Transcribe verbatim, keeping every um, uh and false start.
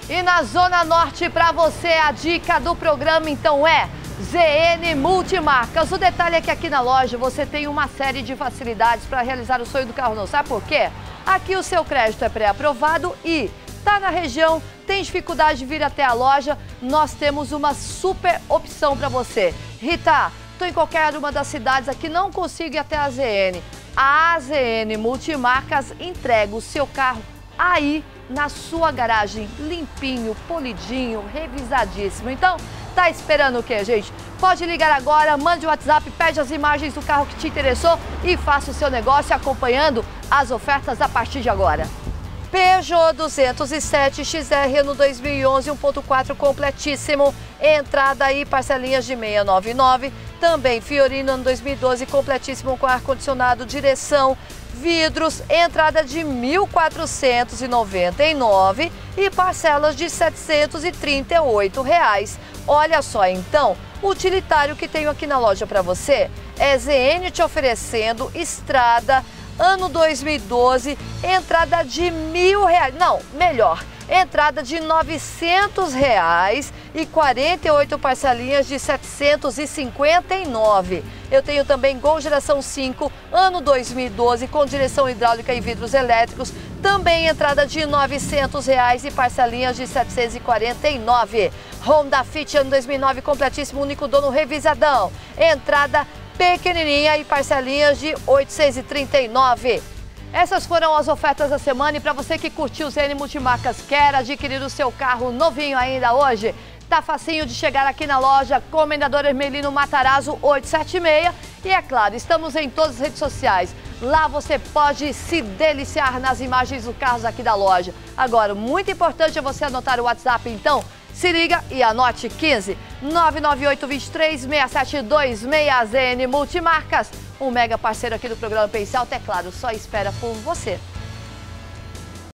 E na Zona Norte, para você, a dica do programa, então, é Z N Multimarcas. O detalhe é que aqui na loja você tem uma série de facilidades para realizar o sonho do carro novo. Sabe por quê? Aqui o seu crédito é pré-aprovado e tá na região, tem dificuldade de vir até a loja, nós temos uma super opção para você. Rita, tô em qualquer uma das cidades aqui, não consigo ir até a Z N. A Z N Multimarcas entrega o seu carro aí na sua garagem, limpinho, polidinho, revisadíssimo. Então, tá esperando o quê, gente? Pode ligar agora, mande o WhatsApp, pede as imagens do carro que te interessou e faça o seu negócio acompanhando as ofertas a partir de agora. Peugeot duzentos e sete X R no dois mil e onze, um ponto quatro completíssimo, entrada aí, parcelinhas de seiscentos e noventa e nove. Também Fiorino no dois mil e doze, completíssimo com ar-condicionado, direção, vidros, entrada de mil quatrocentos e noventa e nove e parcelas de setecentos e trinta e oito reais. Olha só então, o utilitário que tenho aqui na loja para você é Z N te oferecendo estrada ano dois mil e doze, entrada de mil reais, não, melhor, entrada de novecentos reais e quarenta e oito parcelinhas de setecentos e cinquenta e nove. Eu tenho também Gol Geração cinco, ano dois mil e doze, com direção hidráulica e vidros elétricos, também entrada de novecentos reais e parcelinhas de setecentos e quarenta e nove. Honda Fit, ano dois mil e nove, completíssimo, único dono, revisadão, entrada pequenininha e parcelinhas de oitocentos e trinta e nove. Essas foram as ofertas da semana e para você que curtiu o Z N Multimarcas, quer adquirir o seu carro novinho ainda hoje, tá facinho de chegar aqui na loja Comendador Hermelino Matarazzo oitocentos e setenta e seis e é claro, estamos em todas as redes sociais. Lá você pode se deliciar nas imagens dos carros aqui da loja. Agora, muito importante é você anotar o WhatsApp, então se liga e anote quinze nove nove oito dois três seis sete dois seis. Z N Multimarcas, um mega parceiro aqui do programa Pensar Alto, é claro, só espera por você.